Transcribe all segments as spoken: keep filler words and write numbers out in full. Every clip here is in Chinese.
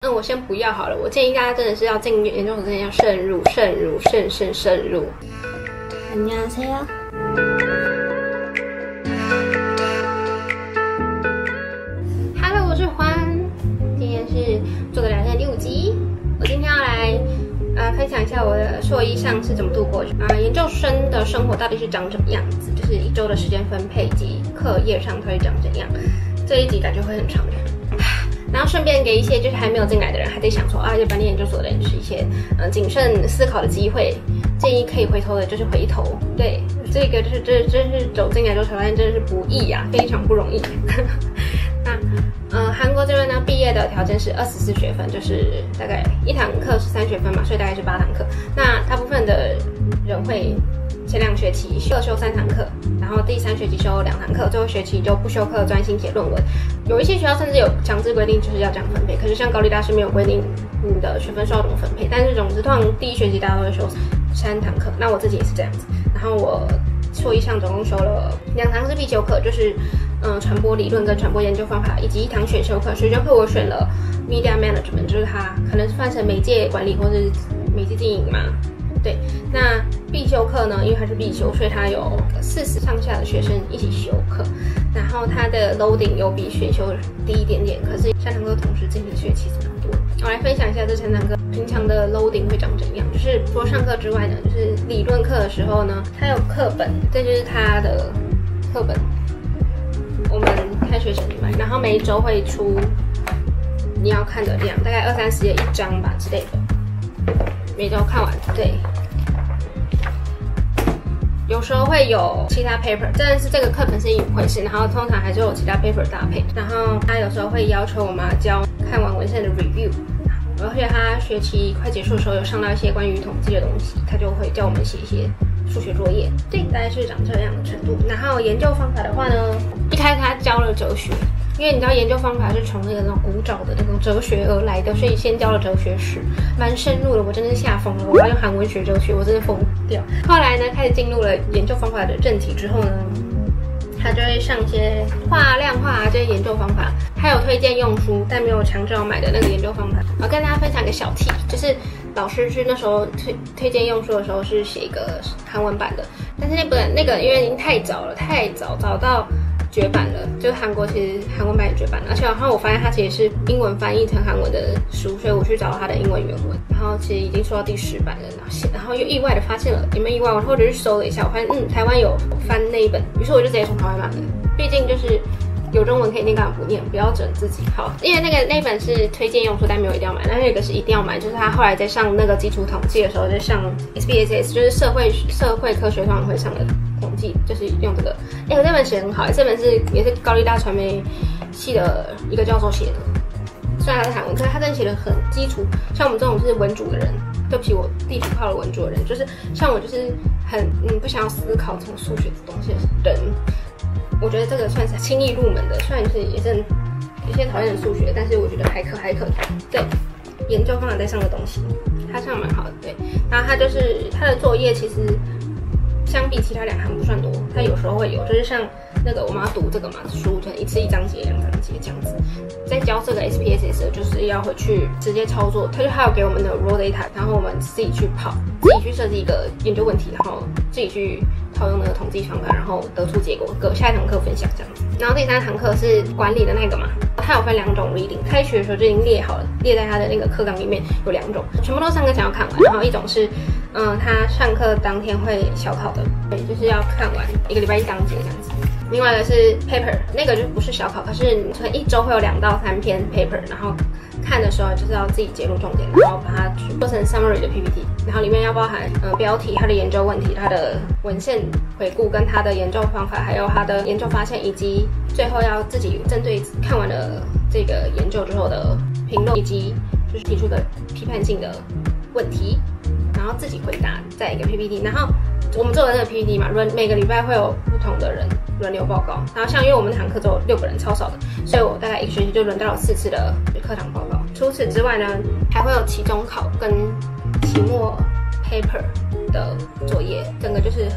嗯，我先不要好了。我建议大家真的是要进研究所之前要慎入、慎入、慎慎慎入。안녕하세요。Hello， 我是欢，今天是做个聊天第五集。我今天要来呃分享一下我的硕一上是怎么度过啊、呃，研究生的生活到底是长什么样子，就是一周的时间分配及课业上会长怎样。这一集感觉会很长的。然后顺便给一些就是还没有进来的人，还在想说啊，要不然念研究所的人是一些嗯、呃、谨慎思考的机会，建议可以回头的就是回头。对，这个就是这真是走进来之后才发现真的是不易啊，非常不容易。那呃韩国这边呢，毕业的条件是二十四学分，就是大概一堂课是三学分嘛，所以大概是八堂课。那大部分的人会前两学期各修三堂课，然后第三学期修两堂课，最后学期就不修课，专心写论文。有一些学校甚至有强制规定，就是要这样分配。可是像高丽大是没有规定你的学分数要怎么分配，但是总之通常第一学期大家都会修三堂课，那我自己也是这样子。然后我硕一上总共修了两堂是必修课，就是嗯传播理论跟传播研究方法，以及一堂选修课。选修课我选了 Media Management， 就是它可能是翻成媒介管理或是媒介经营嘛。对，那必修课呢，因为它是必修，所以它有四十上下的学生一起修课，然后它的 loading 有比选修低一点点，可是三堂课同时进行，所以其实蛮多。我来分享一下这三堂课平常的 loading 会长怎样，就是除了上课之外呢，就是理论课的时候呢，它有课本，这就是它的课本，我们开学前买，然后每一周会出你要看的量，大概二三十页一张吧之类的。每周看完，对，有时候会有其他 paper， 但是这个课本是一回事，然后通常还是有其他 paper 搭配，然后他有时候会要求我们交看完文献的 review， 而且他学期快结束的时候有上到一些关于统计的东西，他就会叫我们写一些数学作业，对，大概是长这样的程度。然后研究方法的话呢，一开始他教了哲学。因为你知道研究方法是从那个那种古早的那种哲学而来的，所以先教了哲学史，蛮深入的。我真的是吓疯了，我要用韩文学哲学，我真的疯掉。后来呢，开始进入了研究方法的正题之后呢，他就会上一些画量化这些研究方法，还有推荐用书，但没有强制要买的那个研究方法。我跟大家分享一个小 tip， 就是老师是那时候推推荐用书的时候是写一个韩文版的，但是那本那个因为已经太早了，太早早到。绝版了，就是韩国其实韩文版也绝版了，而且然后我发现它其实是英文翻译成韩文的书，所以我去找它的英文原文，然后其实已经出到第十版了，然后又意外的发现了，有没有意外？我后来去搜了一下，我发现嗯台湾有翻那一本，于是我就直接从台湾买了，毕竟就是有中文可以念，干嘛不念？不要整自己好，因为那个那一本是推荐用书，但没有一定要买，那有一个是一定要买，就是他后来在上那个基础统计的时候，在上 S P S S， 就是社会社会科学上会上的。统计就是用这个，哎、欸，我这本写很好，这本是也是高丽大传媒系的一个教授写的，虽然他是韩文，可是他真的写的很基础。像我们这种是文组的人，对不起，我地图炮的文组的人，就是像我就是很嗯不想要思考这种数学的东西的人，我觉得这个算是轻易入门的，虽然是也是有些讨厌的数学，但是我觉得还可还可对。研究方法在上的东西，他上蛮好的，对。然后他就是他的作业其实。相比其他两行不算多，它有时候会有，就是像那个我们要读这个嘛书，可能一次一章节、两章节这样子。在教这个 S P S S 的，就是要回去直接操作，它就还有给我们的 raw data， 然后我们自己去跑，自己去设计一个研究问题，然后自己去套用那个统计方法，然后得出结果，搁下一堂课分享这样子。然后第三堂课是管理的那个嘛，它有分两种 reading， 开学的时候就已经列好了，列在它的那个课纲里面有两种，全部都上课前要看完，然后一种是。嗯，他上课当天会小考的，对，就是要看完一个礼拜一章节这样子。另外一个是 paper， 那个就不是小考，可是你一周会有两到三篇 paper， 然后看的时候就是要自己截录重点，然后把它做成 summary 的 P P T， 然后里面要包含呃标题、它的研究问题、它的文献回顾跟它的研究方法，还有它的研究发现，以及最后要自己针对看完了这个研究之后的评论，以及就是提出的批判性的问题。然后自己回答，在一个 P P T， 然后我们做的那个 P P T 嘛，轮每个礼拜会有不同的人轮流报告。然后像因为我们那堂课只有六个人，超少的，所以我大概一个学期就轮到了四次的课堂报告。除此之外呢，还会有期中考跟期末 paper 的作业，整个就是很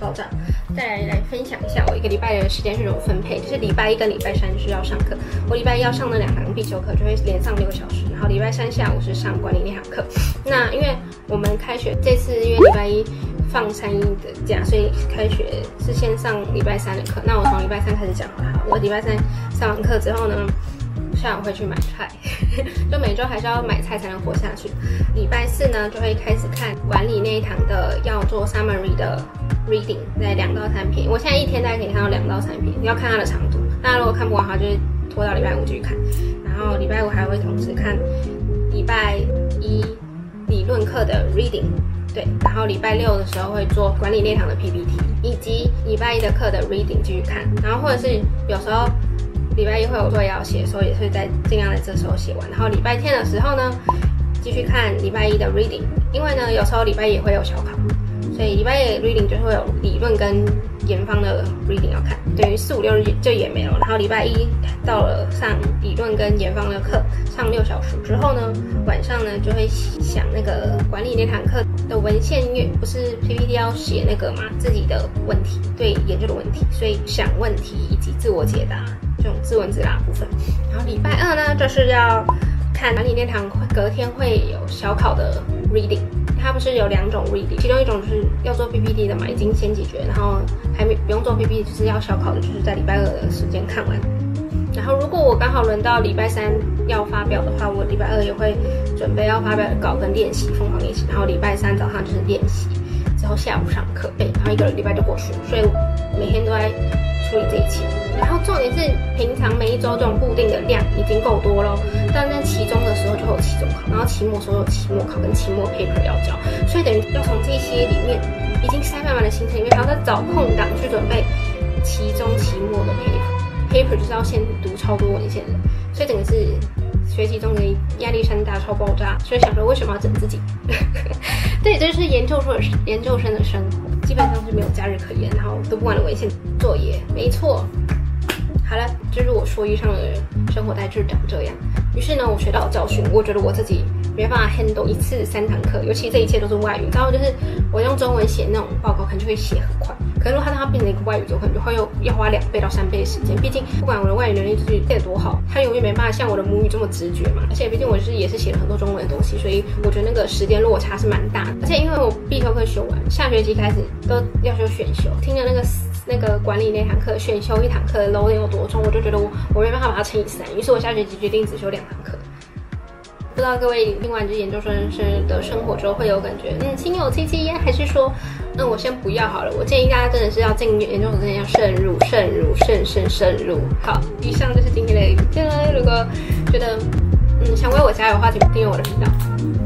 爆炸。再来来分享一下我一个礼拜的时间是怎么分配，就是礼拜一跟礼拜三是要上课，我礼拜一要上那两堂必修课，就会连上六个小时，然后礼拜三下午是上管理那堂课。那因为我们开学这次因为礼拜一放三一的假，所以开学是先上礼拜三的课。那我从礼拜三开始讲好了，我礼拜三上完课之后呢，下午会去买菜，就每周还是要买菜才能活下去。礼拜四呢，就会开始看管理那一堂的要做 summary 的 reading， 在两到三篇。我现在一天大概可以看到两到三篇，要看它的长度。那如果看不完的话，就是拖到礼拜五继续看。然后礼拜五还会同时看礼拜一理论课的 reading。对，然后礼拜六的时候会做管理那堂的 P P T， 以及礼拜一的课的 reading 继续看，然后或者是有时候礼拜一会有作业要写，所以也是在尽量在这时候写完。然后礼拜天的时候呢，继续看礼拜一的 reading， 因为呢有时候礼拜一也会有小考，所以礼拜一的 reading 就会有理论跟研方的 reading 要看，等于四五六日就也没了。然后礼拜一到了上理论跟研方的课，上六小时之后呢，晚上呢就会想那个管理那堂课的文献阅，不是 P P T 要写那个嘛，自己的问题，对研究的问题，所以想问题以及自我解答这种自问自答的部分。然后礼拜二呢，就是要看管理那堂隔天会有小考的 reading。它不是有两种 reading， 其中一种就是要做 P P T 的嘛，已经先解决，然后还没不用做 P P T， 就是要小考的，就是在礼拜二的时间看完。然后如果我刚好轮到礼拜三要发表的话，我礼拜二也会准备要发表的稿跟练习，疯狂练习。然后礼拜三早上就是练习，之后下午上课，对，然后一个礼拜就过去了，所以每天都在处理这一切。然后重点是平常每一周这种固定的量已经够多咯，但在期中的时候就会有期中考，然后期末的时候有期末考跟期末 paper 要交，所以等于要从这些里面已经塞满满的行程里面，还要再找空档去准备期中期末的 paper，paper 就是要先读超多文献的，所以整个是学习中的压力山大超爆炸，所以想说为什么要整自己？对，这就是研究生的研究生的生活，基本上是没有假日可言，然后读不完的文献作业，没错。好了，就是我说一上的生活大概就是长这样。于是呢，我学到教训，我觉得我自己没办法 handle 一次三堂课，尤其这一切都是外语。然后就是我用中文写那种报告，可能就会写很快。可是如果它让它变成一个外语，我可能就会又要花两倍到三倍的时间。毕竟不管我的外语能力就是变得多好，它永远没办法像我的母语这么直觉嘛。而且毕竟我就是也是写了很多中文的东西，所以我觉得那个时间落差是蛮大的。而且因为我必修课修完，下学期开始都要修选修，听了那个。那个管理那堂课选修一堂课的 load 有多重，我就觉得我我没办法把它乘以三，于是我下学期决定只修两堂课。不知道各位听完这研究生的生活之后会有感觉，嗯，心有戚戚焉，还是说，嗯，我先不要好了。我建议大家真的是要进研究所之前要慎入、慎入、慎慎慎入。好，以上就是今天的影片了。如果觉得嗯想为我加油的话，请订阅我的频道。